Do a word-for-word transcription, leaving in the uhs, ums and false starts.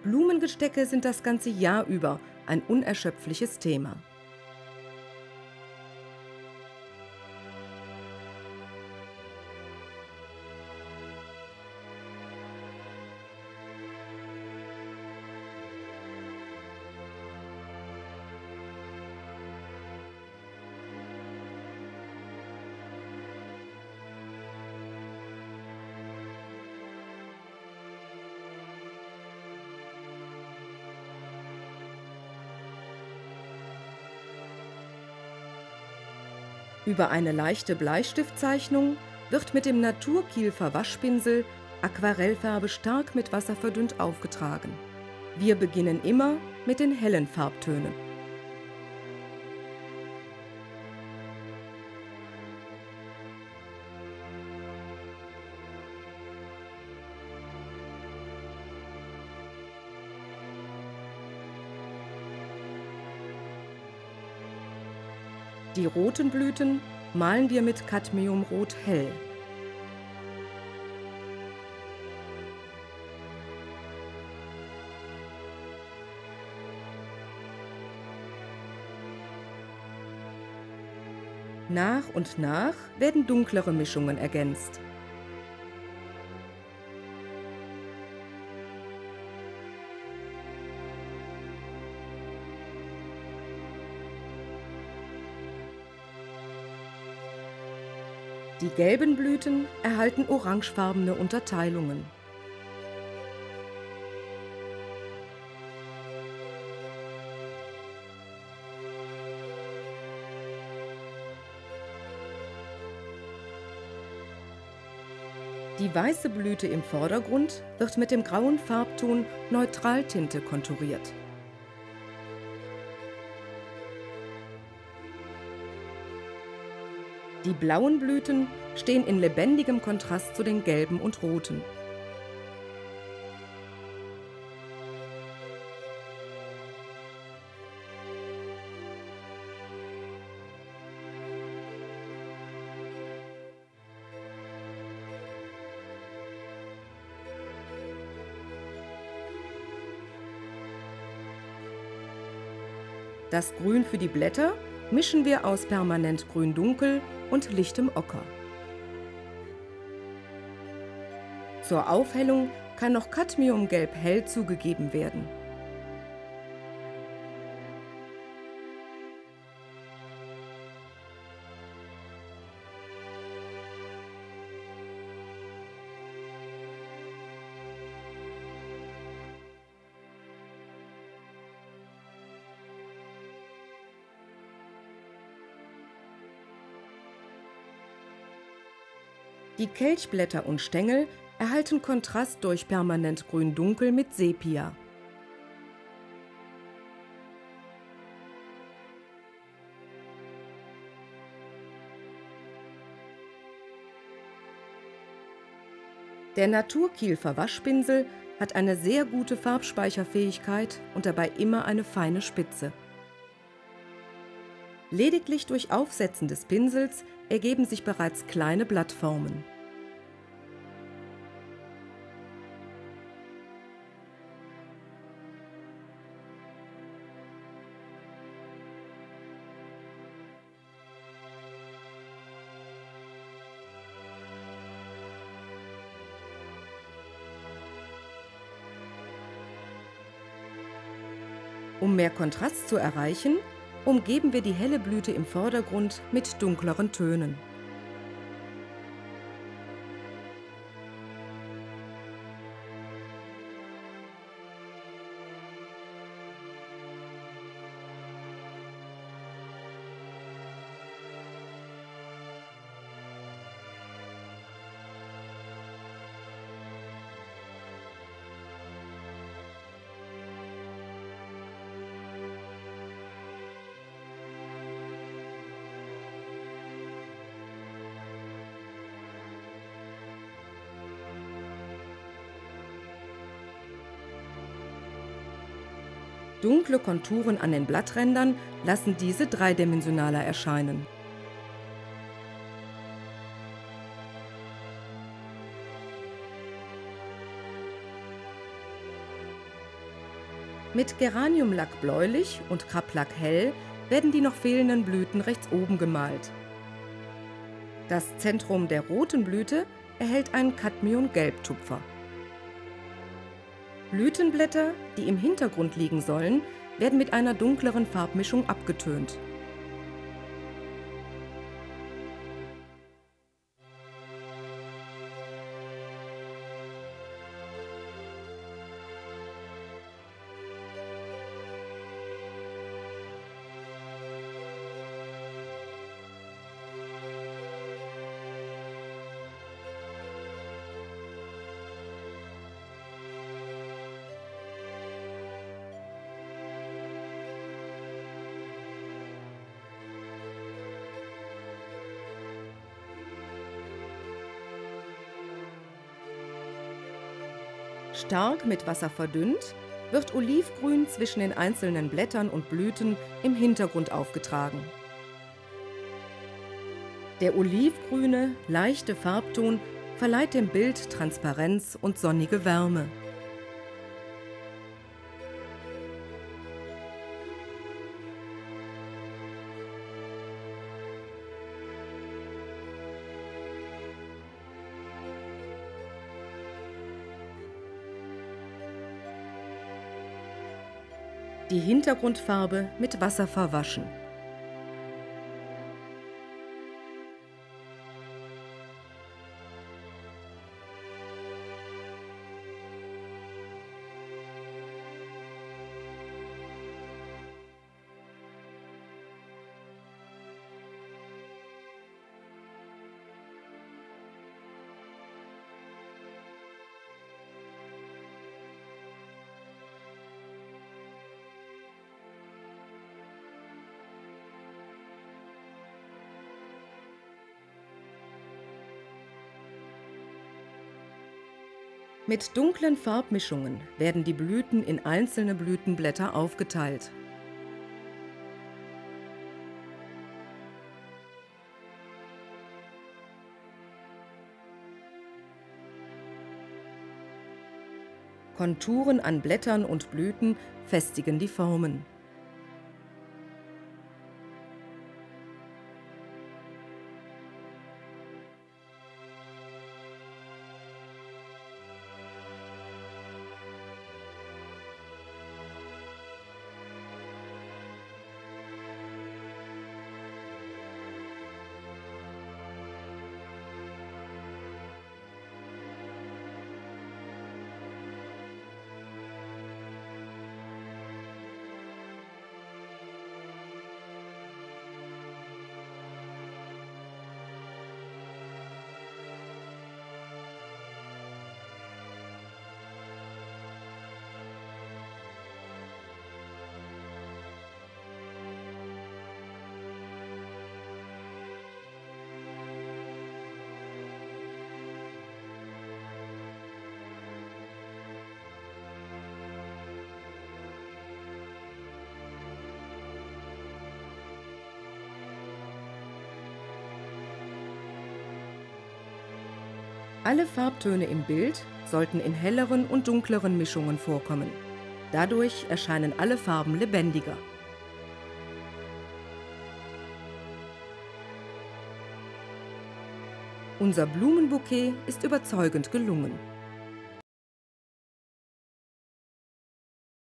Blumengestecke sind das ganze Jahr über ein unerschöpfliches Thema. Über eine leichte Bleistiftzeichnung wird mit dem Naturkiefer Waschpinsel Aquarellfarbe stark mit Wasser verdünnt aufgetragen. Wir beginnen immer mit den hellen Farbtönen. Die roten Blüten malen wir mit Cadmiumrot hell. Nach und nach werden dunklere Mischungen ergänzt. Die gelben Blüten erhalten orangefarbene Unterteilungen. Die weiße Blüte im Vordergrund wird mit dem grauen Farbton Neutraltinte konturiert. Die blauen Blüten stehen in lebendigem Kontrast zu den gelben und roten. Das Grün für die Blätter mischen wir aus permanent grün-dunkel und lichtem Ocker. Zur Aufhellung kann noch Cadmiumgelb hell zugegeben werden. Die Kelchblätter und Stängel erhalten Kontrast durch permanent grün-dunkel mit Sepia. Der Naturkiefer Waschpinsel hat eine sehr gute Farbspeicherfähigkeit und dabei immer eine feine Spitze. Lediglich durch Aufsetzen des Pinsels ergeben sich bereits kleine Blattformen. Um mehr Kontrast zu erreichen, umgeben wir die helle Blüte im Vordergrund mit dunkleren Tönen. Dunkle Konturen an den Blatträndern lassen diese dreidimensionaler erscheinen. Mit Geraniumlack bläulich und Krablack hell werden die noch fehlenden Blüten rechts oben gemalt. Das Zentrum der roten Blüte erhält einen Cadmium-Gelbtupfer. Blütenblätter, die im Hintergrund liegen sollen, werden mit einer dunkleren Farbmischung abgetönt. Stark mit Wasser verdünnt, wird Olivgrün zwischen den einzelnen Blättern und Blüten im Hintergrund aufgetragen. Der olivgrüne, leichte Farbton verleiht dem Bild Transparenz und sonnige Wärme. Die Hintergrundfarbe mit Wasser verwaschen. Mit dunklen Farbmischungen werden die Blüten in einzelne Blütenblätter aufgeteilt. Konturen an Blättern und Blüten festigen die Formen. Alle Farbtöne im Bild sollten in helleren und dunkleren Mischungen vorkommen. Dadurch erscheinen alle Farben lebendiger. Unser Blumenbouquet ist überzeugend gelungen.